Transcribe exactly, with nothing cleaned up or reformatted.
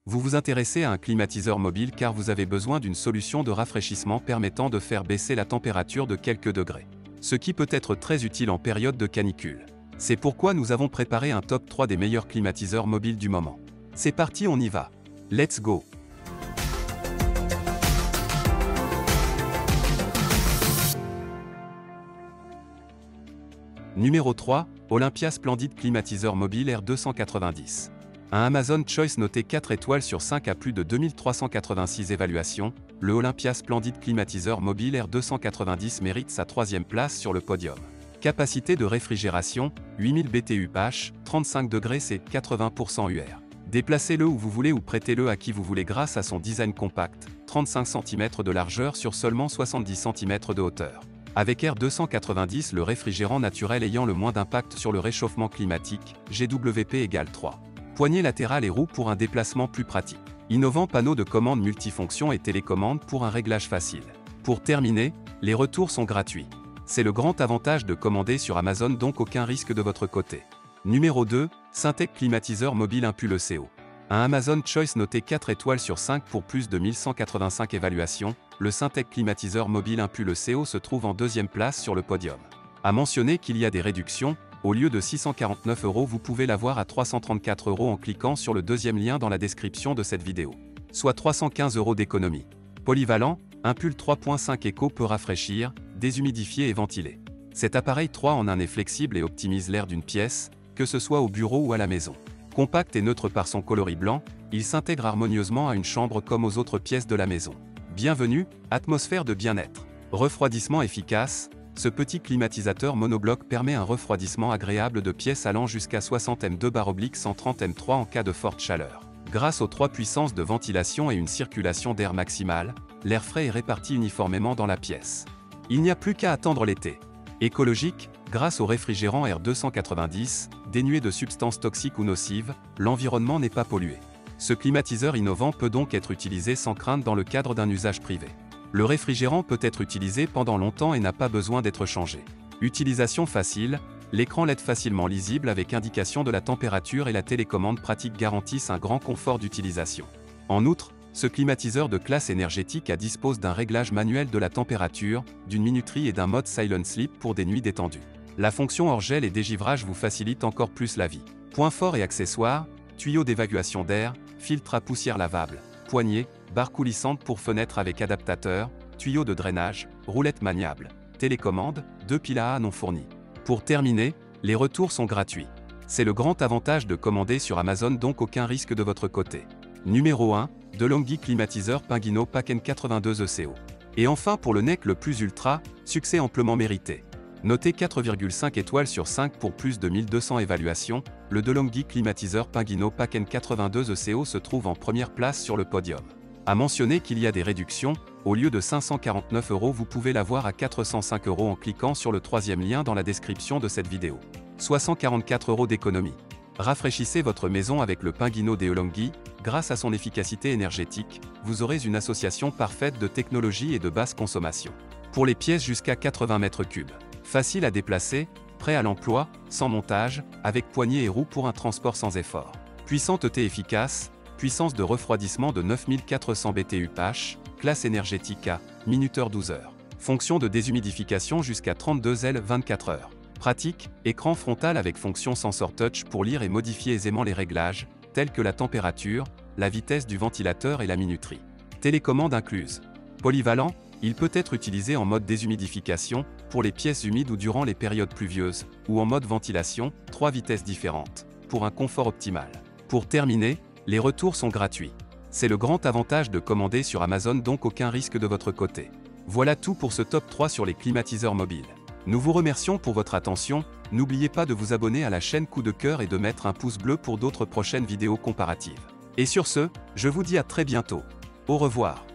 Vous vous intéressez à un climatiseur mobile car vous avez besoin d'une solution de rafraîchissement permettant de faire baisser la température de quelques degrés. Ce qui peut être très utile en période de canicule. C'est pourquoi nous avons préparé un top trois des meilleurs climatiseurs mobiles du moment. C'est parti, on y va. Let's go! Numéro trois, Olympia Splendid Climatiseur Mobile R deux cent quatre-vingt-dix. Un Amazon Choice noté quatre étoiles sur cinq à plus de deux mille trois cent quatre-vingt-six évaluations, le Olympia Splendid Climatiseur Mobile R deux cent quatre-vingt-dix mérite sa troisième place sur le podium. Capacité de réfrigération, huit mille B T U H, trente-cinq degrés C, quatre-vingts pour cent U R. Déplacez-le où vous voulez ou prêtez-le à qui vous voulez grâce à son design compact, trente-cinq centimètres de largeur sur seulement soixante-dix centimètres de hauteur. Avec R deux cent quatre-vingt-dix, le réfrigérant naturel ayant le moins d'impact sur le réchauffement climatique, G W P égale trois. Poignée latérale et roue pour un déplacement plus pratique. Innovant panneau de commande multifonction et télécommande pour un réglage facile. Pour terminer, les retours sont gratuits. C'est le grand avantage de commander sur Amazon, donc aucun risque de votre côté. Numéro deux, Syntec Climatiseur Mobile Impulse C O. Un Amazon Choice noté quatre étoiles sur cinq pour plus de mille cent quatre-vingt-cinq évaluations, le Syntec Climatiseur Mobile Impulse C O se trouve en deuxième place sur le podium. À mentionner qu'il y a des réductions. Au lieu de six cent quarante-neuf euros, vous pouvez l'avoir à trois cent trente-quatre euros en cliquant sur le deuxième lien dans la description de cette vidéo. Soit trois cent quinze euros d'économie. Polyvalent, Impulse trois point cinq Eco peut rafraîchir, déshumidifier et ventiler. Cet appareil trois en un est flexible et optimise l'air d'une pièce, que ce soit au bureau ou à la maison. Compact et neutre par son coloris blanc, il s'intègre harmonieusement à une chambre comme aux autres pièces de la maison. Bienvenue, atmosphère de bien-être. Refroidissement efficace. Ce petit climatisateur monobloc permet un refroidissement agréable de pièces allant jusqu'à soixante M deux cent trente M trois en cas de forte chaleur. Grâce aux trois puissances de ventilation et une circulation d'air maximale, l'air frais est réparti uniformément dans la pièce. Il n'y a plus qu'à attendre l'été. Écologique, grâce au réfrigérant R deux cent quatre-vingt-dix, dénué de substances toxiques ou nocives, l'environnement n'est pas pollué. Ce climatiseur innovant peut donc être utilisé sans crainte dans le cadre d'un usage privé. Le réfrigérant peut être utilisé pendant longtemps et n'a pas besoin d'être changé. Utilisation facile, l'écran L E D facilement lisible avec indication de la température et la télécommande pratique garantissent un grand confort d'utilisation. En outre, ce climatiseur de classe énergétique A dispose d'un réglage manuel de la température, d'une minuterie et d'un mode Silent Sleep pour des nuits détendues. La fonction hors-gel et dégivrage vous facilite encore plus la vie. Points forts et accessoires, tuyau d'évacuation d'air, filtre à poussière lavable, poignée, barre coulissante pour fenêtre avec adaptateur, tuyau de drainage, roulette maniable, télécommande, deux piles à A non fournies. Pour terminer, les retours sont gratuits. C'est le grand avantage de commander sur Amazon, donc aucun risque de votre côté. Numéro un, DeLonghi Climatiseur Pinguino Pack N quatre-vingt-deux E C O. Et enfin pour le N E C le plus ultra, succès amplement mérité. Noté quatre virgule cinq étoiles sur cinq pour plus de mille deux cents évaluations, le DeLonghi Climatiseur Pinguino Pack N quatre-vingt-deux E C O se trouve en première place sur le podium. À mentionner qu'il y a des réductions, au lieu de cinq cent quarante-neuf euros, vous pouvez l'avoir à quatre cent cinq euros en cliquant sur le troisième lien dans la description de cette vidéo. Soit cent quarante-quatre euros d'économie. Rafraîchissez votre maison avec le Pinguino DeLonghi. Grâce à son efficacité énergétique, vous aurez une association parfaite de technologie et de basse consommation. Pour les pièces jusqu'à quatre-vingts mètres cubes. Facile à déplacer, prêt à l'emploi, sans montage, avec poignée et roue pour un transport sans effort. Puissante T efficace, puissance de refroidissement de neuf mille quatre cents B T U H, classe énergétique A, minuteur douze heures. Fonction de déshumidification jusqu'à trente-deux L vingt-quatre heures. Pratique, écran frontal avec fonction sensor touch pour lire et modifier aisément les réglages, tels que la température, la vitesse du ventilateur et la minuterie. Télécommande incluse. Polyvalent, il peut être utilisé en mode déshumidification, pour les pièces humides ou durant les périodes pluvieuses, ou en mode ventilation, trois vitesses différentes, pour un confort optimal. Pour terminer, les retours sont gratuits. C'est le grand avantage de commander sur Amazon, donc aucun risque de votre côté. Voilà tout pour ce top trois sur les climatiseurs mobiles. Nous vous remercions pour votre attention, n'oubliez pas de vous abonner à la chaîne Coup de cœur et de mettre un pouce bleu pour d'autres prochaines vidéos comparatives. Et sur ce, je vous dis à très bientôt. Au revoir.